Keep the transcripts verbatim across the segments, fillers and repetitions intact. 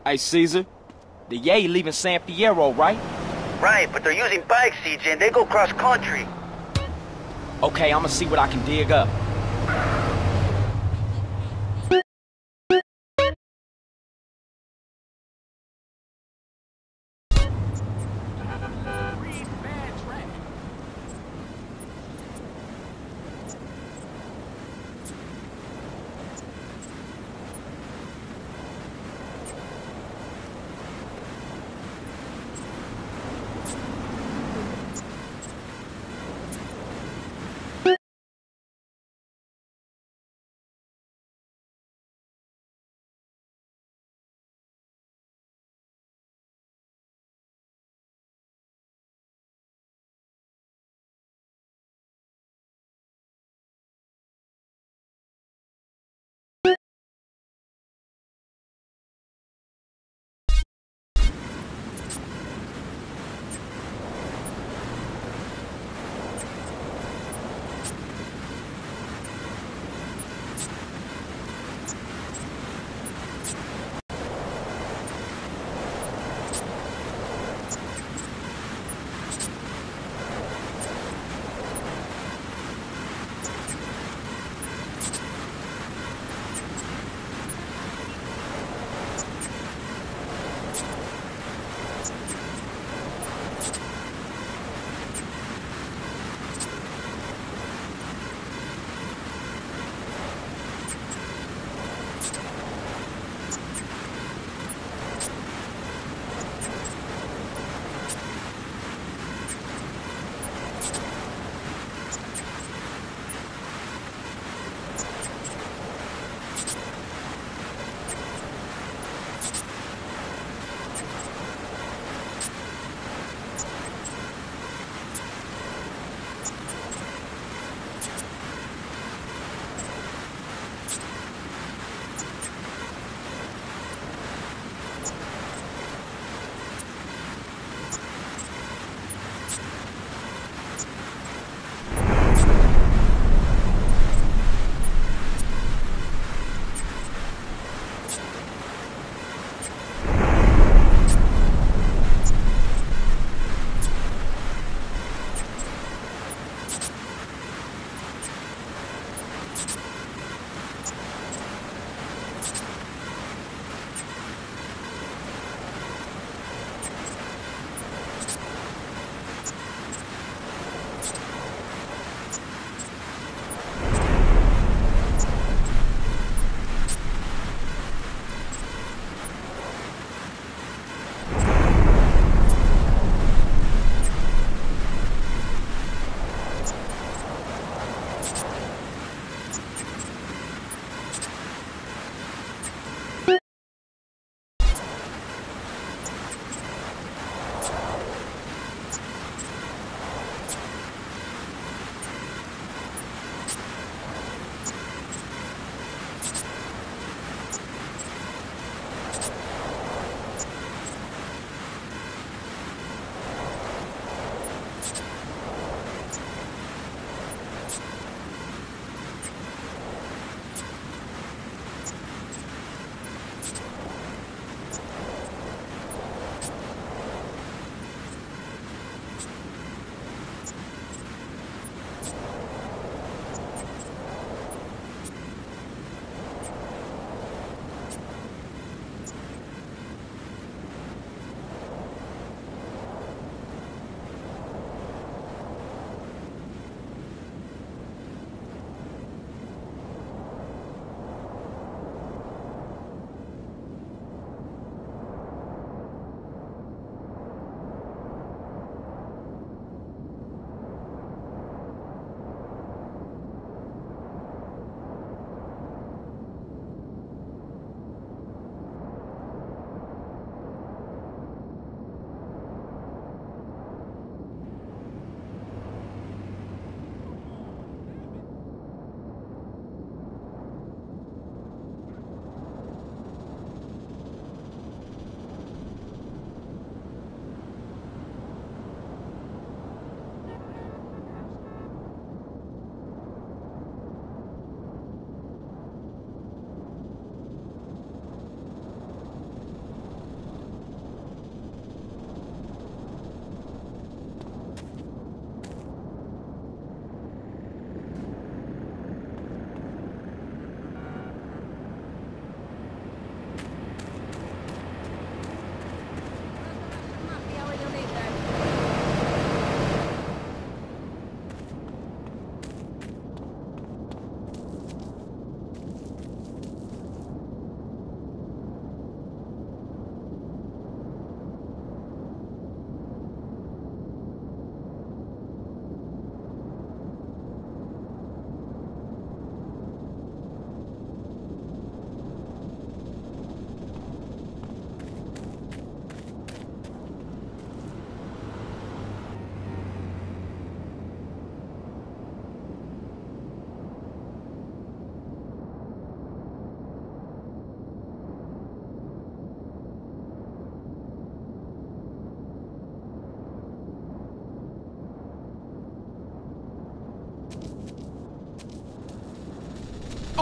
Hey, Caesar, the Yay leaving San Fierro, right? Right, but they're using bikes, C J, and they go cross-country. Okay, I'ma see what I can dig up.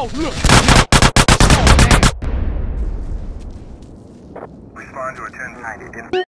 go. Look. Let's go, man. Respond to a ten ninety.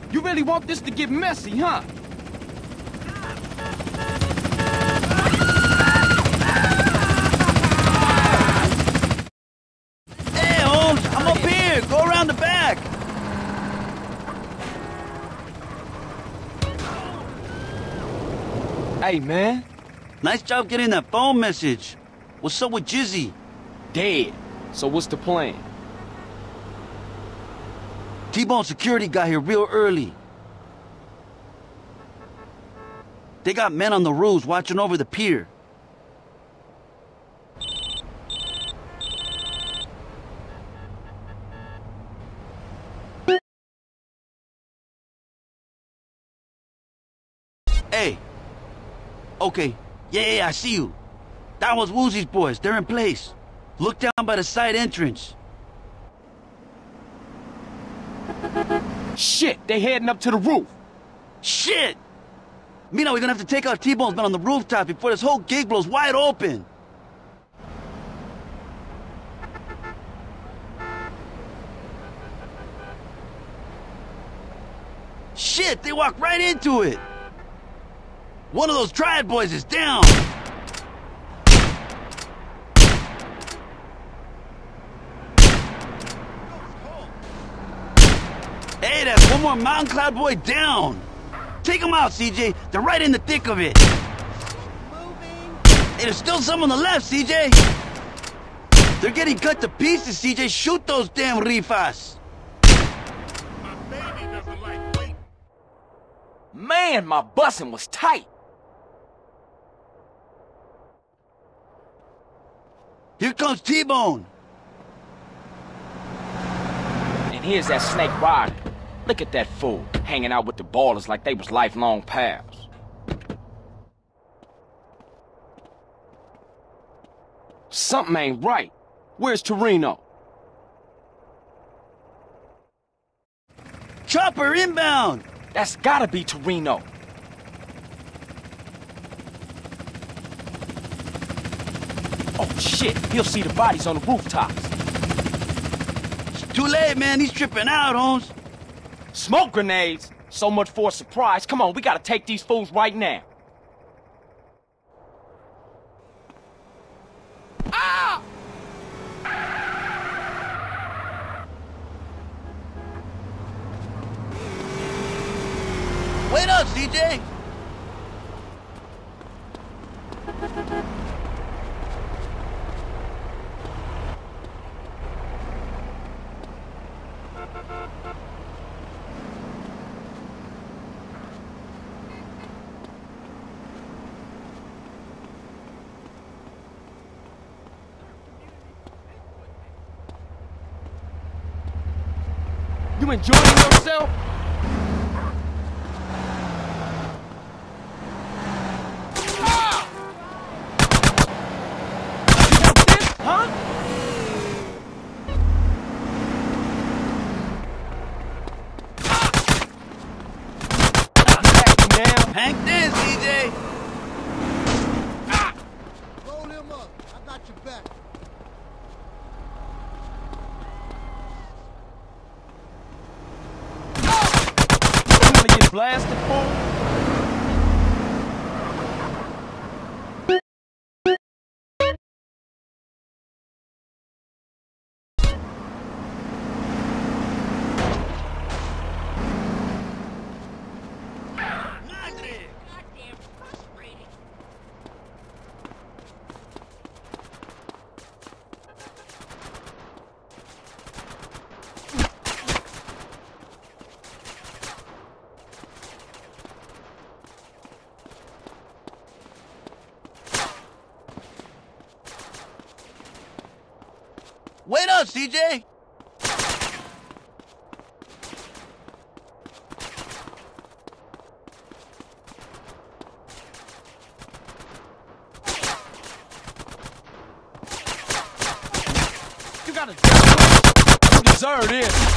You really want this to get messy, huh? Hey, Holmes, I'm up here. Go around the back. Hey, man. Nice job getting that phone message. What's up with Jizzy? Dead. So what's the plan? T-Bone security got here real early. They got men on the roofs watching over the pier. Hey. Okay. Yeah, yeah, yeah, I see you. That was Woozy's boys. They're in place. Look down by the side entrance. Shit, they heading up to the roof. Shit! Mino, we're gonna have to take out T-Bone's men on the rooftop before this whole gig blows wide open. Shit, they walked right into it. One of those Triad boys is down. Hey, that's one more Mountain Cloud boy down. Take them out, C J. They're right in the thick of it. Hey, there's still some on the left, C J. They're getting cut to pieces, C J. Shoot those damn rifas. Man, my bussin' was tight. Here comes T-Bone. And here's that Snake Rider. Look at that fool, hanging out with the ballers like they was lifelong pals. Something ain't right. Where's Toreno? Chopper inbound. That's gotta be Toreno. Oh shit, he'll see the bodies on the rooftops. It's too late, man. He's tripping out, Holmes. Smoke grenades? So much for a surprise. Come on, we gotta take these fools right now. Ah! Wait up, C J. You enjoying yourself? Ah! You want this, huh? Ah! Hank this, C J. Ah! Roll him up. I got your back. Blasted fool. Wait up, C J. You got a death wish? You deserve this.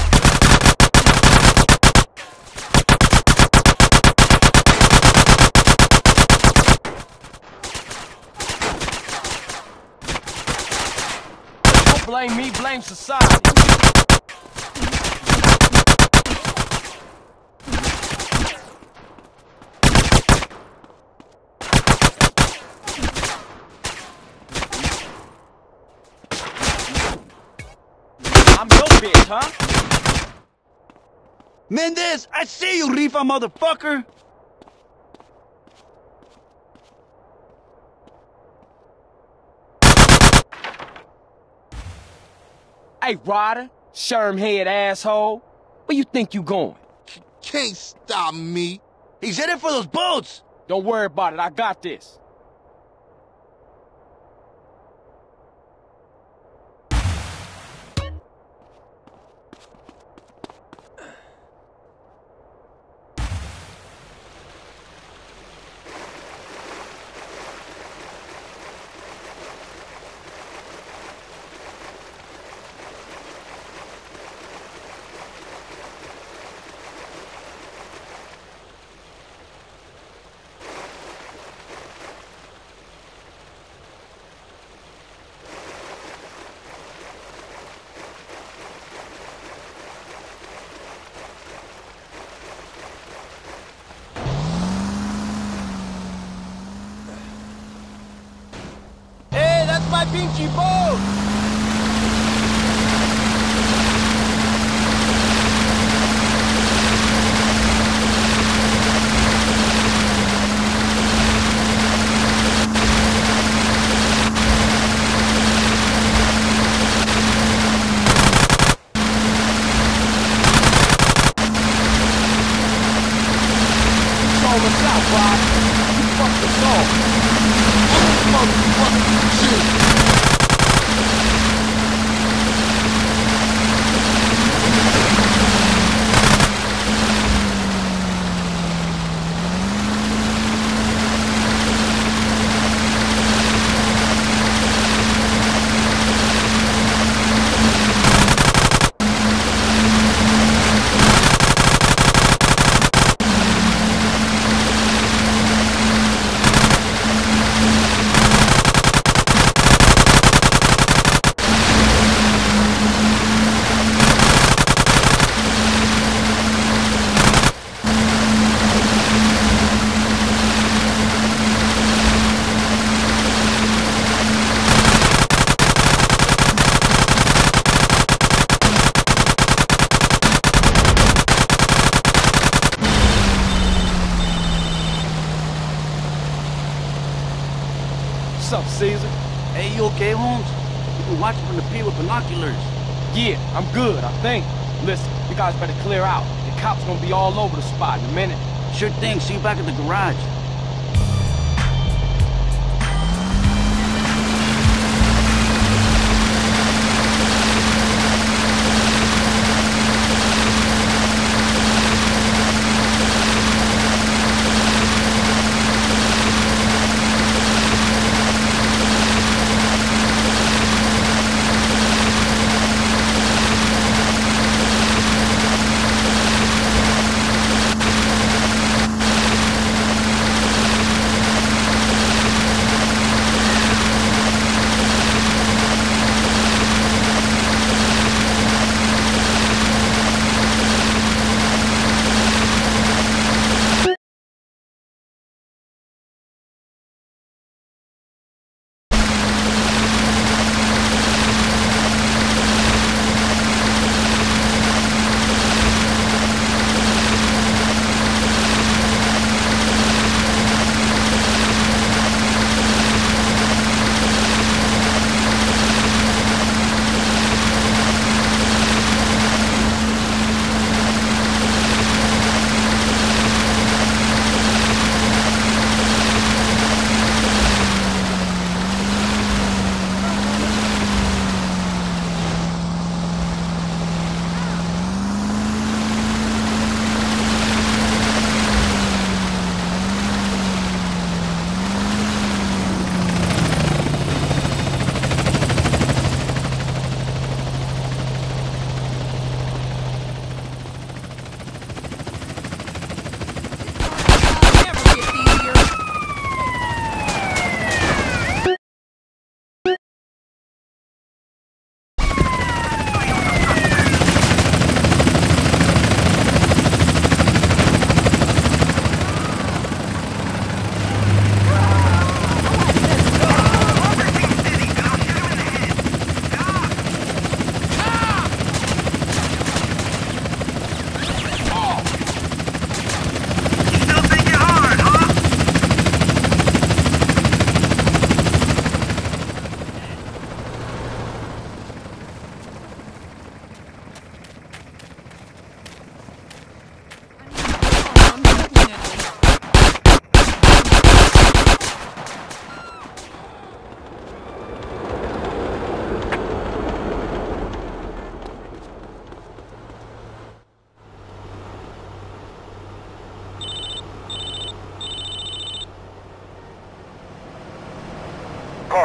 Don't blame me, blame society. huh? Mendez, I see you, Rifa motherfucker! Hey, Ryder, Sherm-head asshole. Where you think you going? C can't stop me. He's headed for those boats! Don't worry about it, I got this. My pinky boat! Sold us out, Ryder. You fucked us all. Motherfucking shit. What's up, Caesar? Hey, you okay, Holmes? You can watch from the pier with binoculars. Yeah, I'm good, I think. Listen, you guys better clear out. The cops gonna be all over the spot in a minute. Sure thing, see you back at the garage.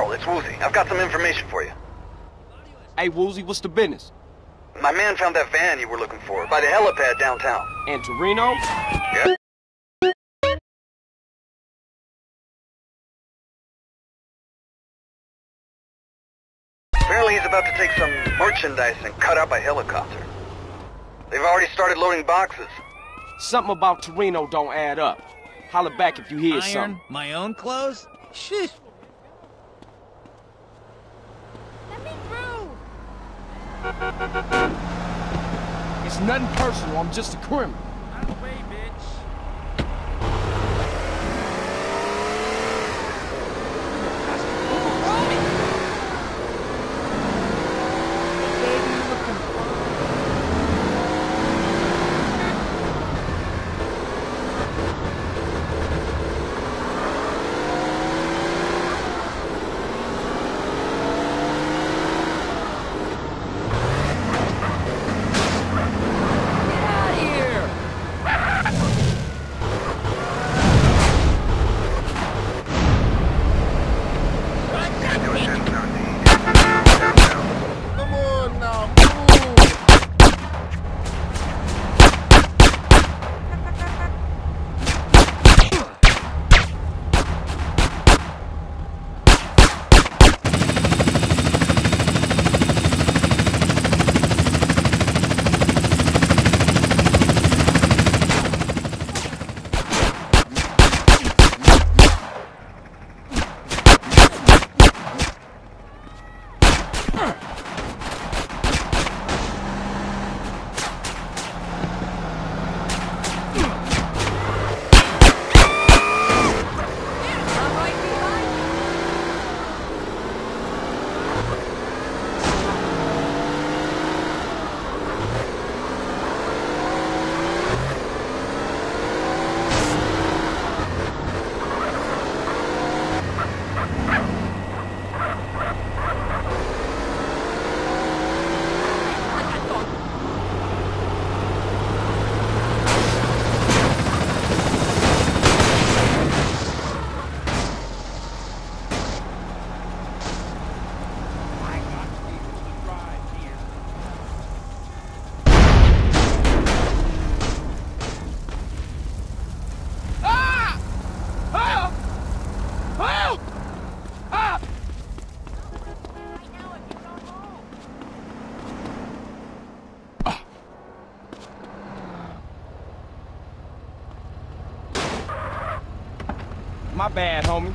Carl, it's Woozie. I've got some information for you. Hey, Woozie, what's the business? My man found that van you were looking for by the helipad downtown. And Torino? Yeah. Apparently he's about to take some merchandise and cut out by helicopter. They've already started loading boxes. Something about Torino don't add up. Holler back if you hear Iron something. my own clothes? Shit. Let me through! It's nothing personal, I'm just a criminal. Out of the way, bitch. My bad, homie.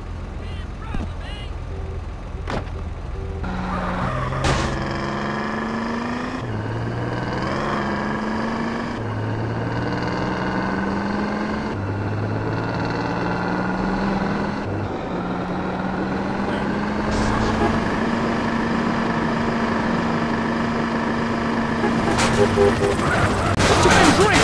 What you been drinking?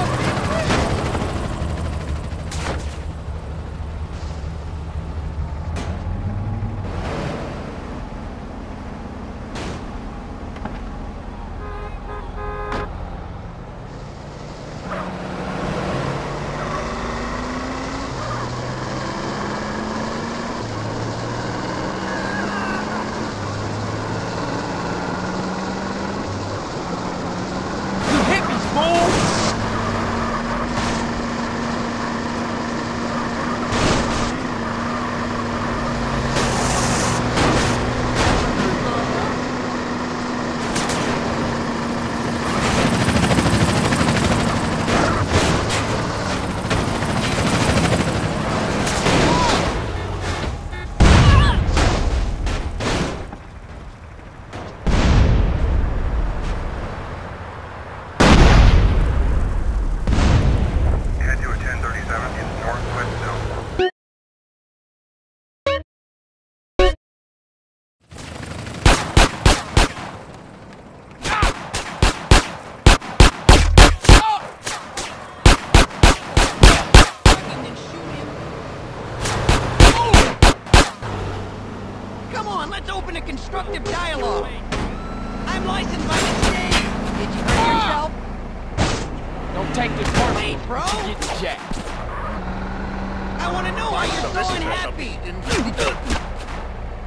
Open a constructive dialogue. I'm licensed by the state. Did you hurt yourself? Don't take this personal. Wait, bro. You get jacked. I want to know why you're so unhappy.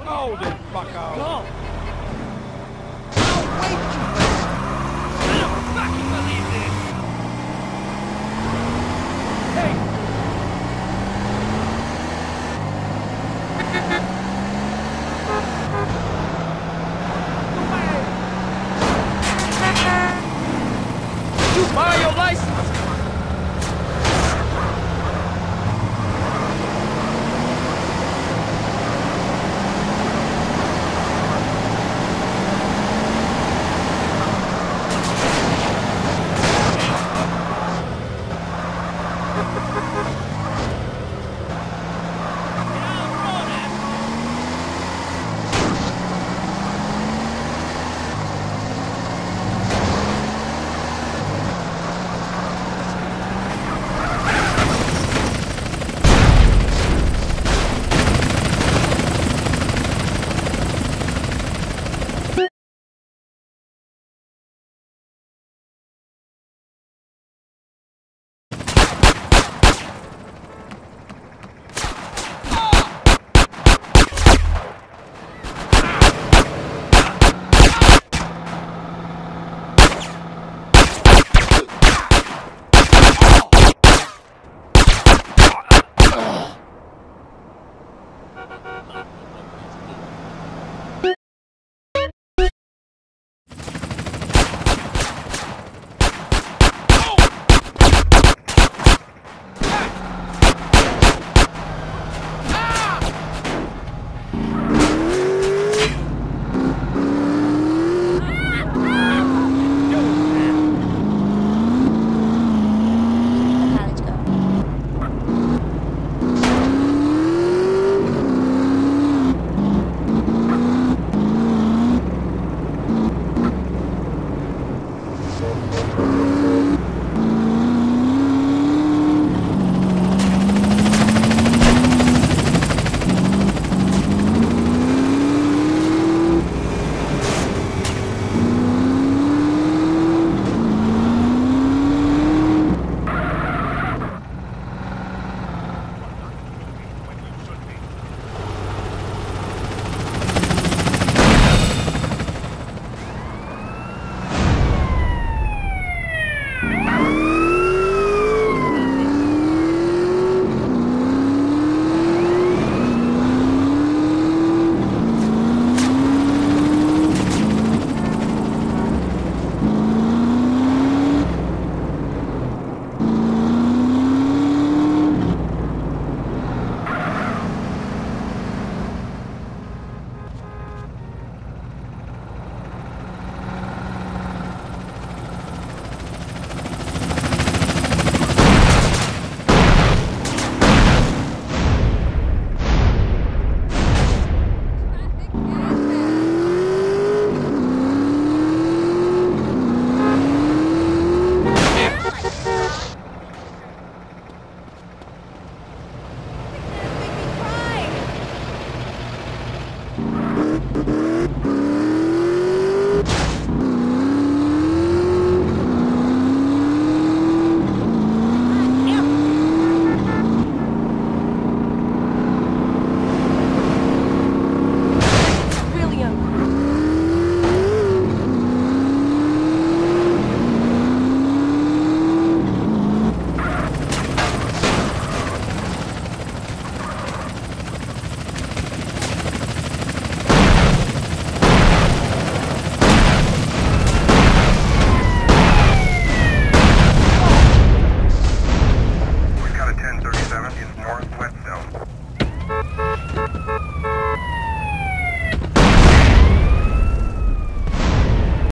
Hold it, bucko. Go! I'll wait, you bastard! I don't fucking believe this! Hey! You buy your license? Make me cry.